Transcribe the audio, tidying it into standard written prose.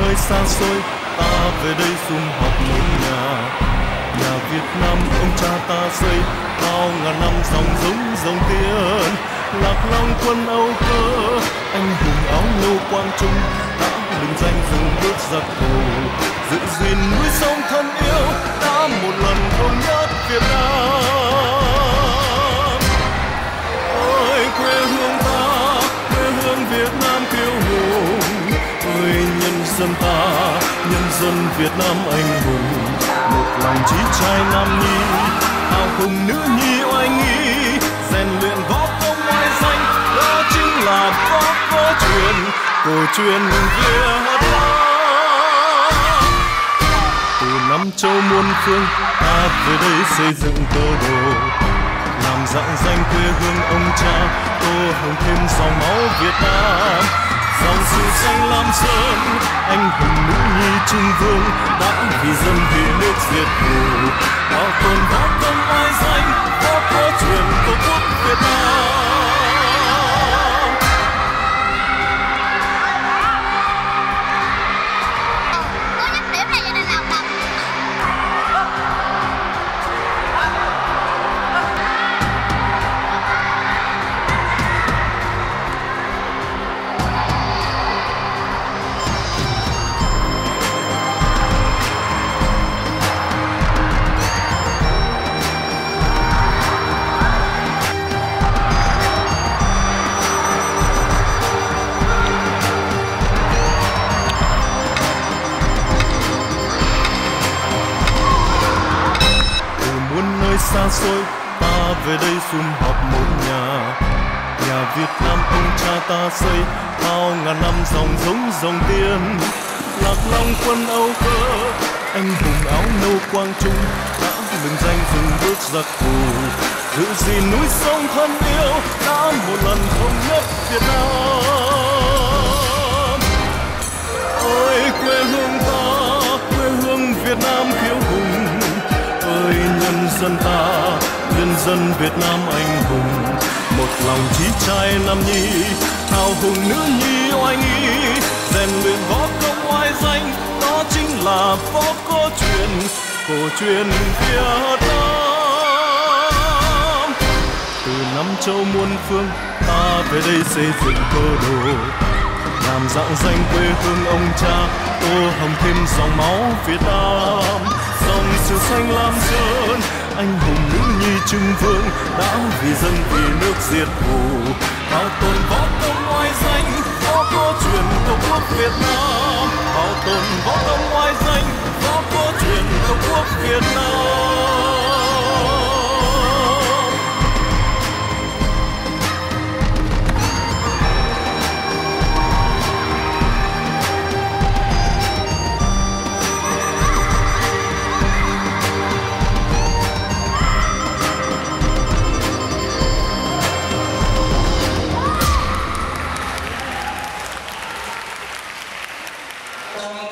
nơi xa xôi, ta về đây sum họp một nhà. Nhà Việt Nam ông cha ta xây, bao ngàn năm dòng giống dòng tiên. Lạc Long quân Âu Cơ, anh hùng áo nâu quang trung, đã lừng danh dùng bước giặc thù, giữ gìn núi sông thân yêu, đã một lần thống nhất Việt Nam. Ôi quê hương ta, quê hương Việt Nam kiêu hùng, ơi nhân dân ta, nhân dân Việt Nam anh hùng. Một lòng chí trai nam nhi, hào hùng nữ nhi oai nghi, rèn luyện võ công oai danh, đó chính là võ cổ truyền Việt Nam. Từ năm châu muôn phương, ta về đây xây dựng cơ đồ, làm rạng danh quê hương ông cha, tô hồng thêm dòng máu Việt Nam. Dòng sử xanh lam sơn, anh hùng nữ nhi trung vương, đã vì dân vì nước diệt thù, bảo tồn võ công oai danh, võ cổ truyền tổ quốc Việt Nam. Xa xôi, ta về đây sum họp một nhà. Nhà Việt Nam ông cha ta xây, bao ngàn năm dòng giống dòng tiên. Lạc Long quân Âu Cơ, anh hùng áo nâu quang trung, đã lừng danh dùng bước giặc thù, giữ gìn núi sông thân yêu, đã một lần thống nhất Việt Nam. Ôi quê hương ta, quê hương Việt Nam kiêu hùng, ơi nhân dân ta, nhân dân Việt Nam anh hùng. Một lòng chí trai nam nhi, hào hùng nữ nhi oai nghi, rèn luyện võ công oai danh, đó chính là võ cổ truyền Việt Nam. Từ năm châu muôn phương, ta về đây xây dựng cơ đồ, làm rạng danh quê hương ông cha, tô hồng thêm dòng máu Việt Nam. Dòng sử xanh lam sơn, anh hùng nữ nhi trung vương, đã vì dân vì nước diệt thù, bảo tồn võ công oai danh, võ cổ truyền tổ quốc Việt Nam. Bảo tồn võ công oai danh, võ cổ truyền tổ quốc Việt Nam. Trong